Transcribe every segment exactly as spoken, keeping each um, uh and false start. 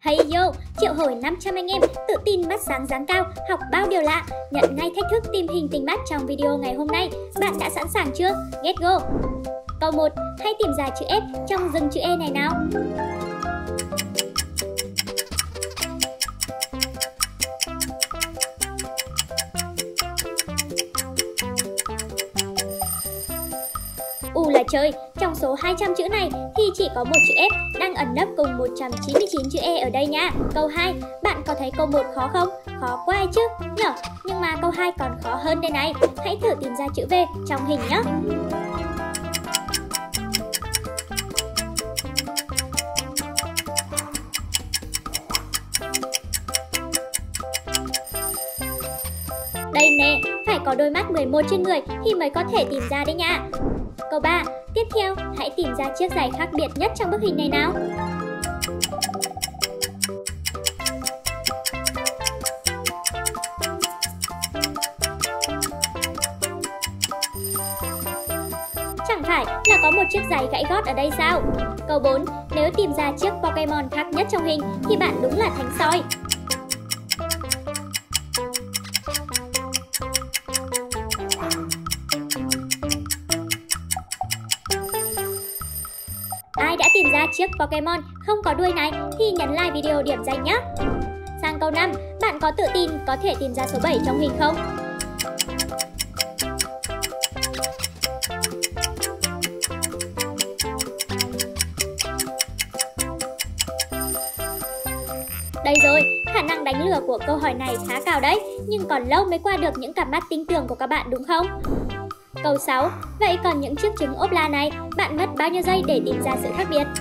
Hey yo, triệu hồi năm trăm anh em, tự tin mắt sáng dáng cao, học bao điều lạ, nhận ngay thách thức tìm hình tình mắt trong video ngày hôm nay. Bạn đã sẵn sàng chưa? Get go! Câu một, hãy tìm ra chữ F trong rừng chữ E này nào. U là trời, trong số hai trăm chữ này thì chỉ có một chữ F đang ẩn nấp cùng một trăm chín mươi chín chữ E ở đây nha. Câu hai, bạn có thấy câu một khó không? Khó quá ấy chứ, nhở? Nhưng mà câu hai còn khó hơn đây này. Hãy thử tìm ra chữ V trong hình nhé. Đây nè, phải có đôi mắt mười một trên mười thì mới có thể tìm ra đấy nha. Câu ba, tiếp theo hãy tìm ra chiếc giày khác biệt nhất trong bức hình này nào. Chẳng phải là có một chiếc giày gãy gót ở đây sao? Câu bốn, nếu tìm ra chiếc Pokemon khác nhất trong hình thì bạn đúng là thánh soi. Ai đã tìm ra chiếc Pokemon không có đuôi này thì nhấn like video điểm danh nhé. Sang câu năm, bạn có tự tin có thể tìm ra số bảy trong hình không? Đây rồi, khả năng đánh lừa của câu hỏi này khá cao đấy, nhưng còn lâu mới qua được những cặp mắt tinh tường của các bạn đúng không? Câu sáu, vậy còn những chiếc trứng ốp la này, bạn mất bao nhiêu giây để tìm ra sự khác biệt?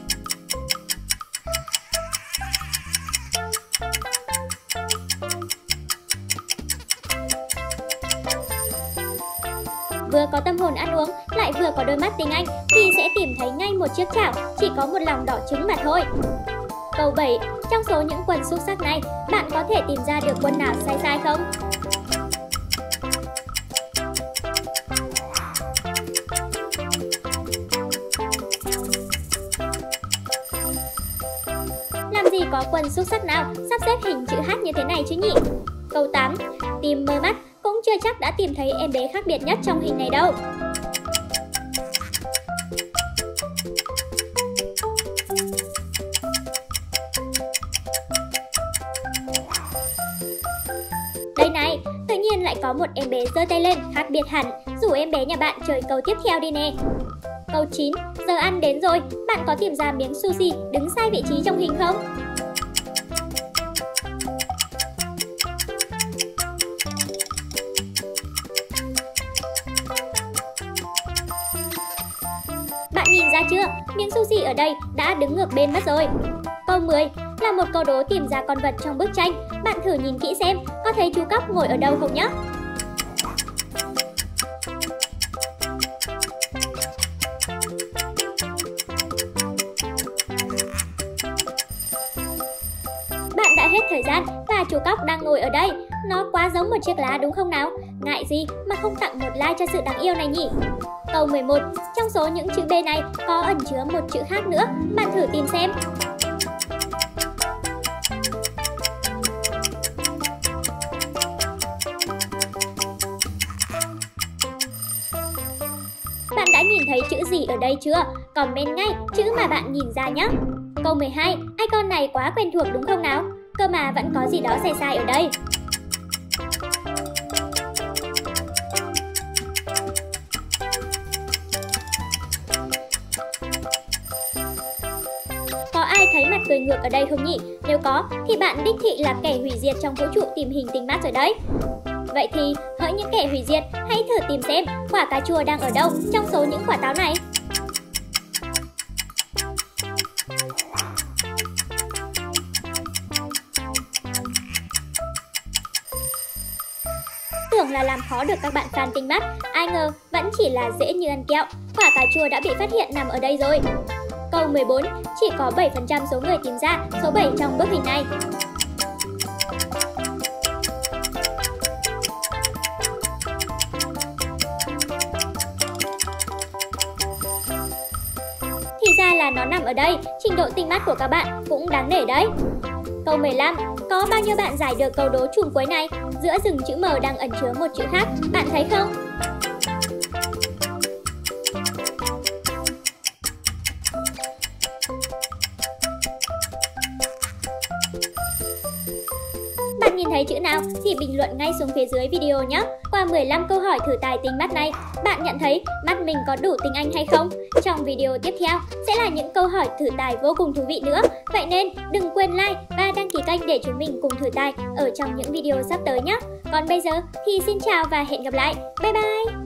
Vừa có tâm hồn ăn uống, lại vừa có đôi mắt tinh anh thì sẽ tìm thấy ngay một chiếc chảo chỉ có một lòng đỏ trứng mà thôi. Câu bảy, trong số những quần xúc xắc này, bạn có thể tìm ra được quần nào sai sai không? Làm gì có quần xúc xắc nào sắp xếp hình chữ H như thế này chứ nhỉ? Câu tám, tìm mờ mắt cũng chưa chắc đã tìm thấy em bé khác biệt nhất trong hình này đâu. Đây này, tự nhiên lại có một em bé giơ tay lên khác biệt hẳn, rủ em bé nhà bạn chơi câu tiếp theo đi nè. Câu chín, giờ ăn đến rồi, bạn có tìm ra miếng sushi đứng sai vị trí trong hình không? Bạn nhìn ra chưa, miếng sushi ở đây đã đứng ngược bên mất rồi. Câu mười, là một câu đố tìm ra con vật trong bức tranh, bạn thử nhìn kỹ xem có thấy chú cóc ngồi ở đâu không nhé. Bạn đã hết thời gian và chú cóc đang ngồi ở đây. Nó quá giống một chiếc lá đúng không nào? Ngại gì mà không tặng một like cho sự đáng yêu này nhỉ? Câu mười một, trong số những chữ B này có ẩn chứa một chữ khác nữa, bạn thử tìm xem. Bạn đã nhìn thấy chữ gì ở đây chưa? Comment ngay chữ mà bạn nhìn ra nhé. Câu mười hai, icon này quá quen thuộc đúng không nào? Cơ mà vẫn có gì đó sai sai ở đây. Có ai thấy mặt cười ngược ở đây không nhỉ? Nếu có thì bạn đích thị là kẻ hủy diệt trong vũ trụ tìm hình tình mắt rồi đấy. Vậy thì hỡi những kẻ hủy diệt, hãy thử tìm xem quả cà chua đang ở đâu trong số những quả táo này. Tưởng là làm khó được các bạn fan tinh mắt, ai ngờ vẫn chỉ là dễ như ăn kẹo. Quả cà chua đã bị phát hiện nằm ở đây rồi. Câu mười bốn, chỉ có bảy phần trăm số người tìm ra số bảy trong bức hình này. là nó nằm ở đây, trình độ tinh mắt của các bạn cũng đáng nể đấy. Câu mười lăm. Có bao nhiêu bạn giải được câu đố trùm cuối này? Giữa rừng chữ M đang ẩn chứa một chữ khác, bạn thấy không? Bạn nhìn thấy chữ nào thì bình luận ngay xuống phía dưới video nhé. Qua mười lăm câu hỏi thử tài tinh mắt này, bạn nhận thấy mắt mình có đủ tinh anh hay không? Trong video tiếp theo sẽ là những câu hỏi thử tài vô cùng thú vị nữa. Vậy nên đừng quên like và đăng ký kênh để chúng mình cùng thử tài ở trong những video sắp tới nhé. Còn bây giờ thì xin chào và hẹn gặp lại. Bye bye!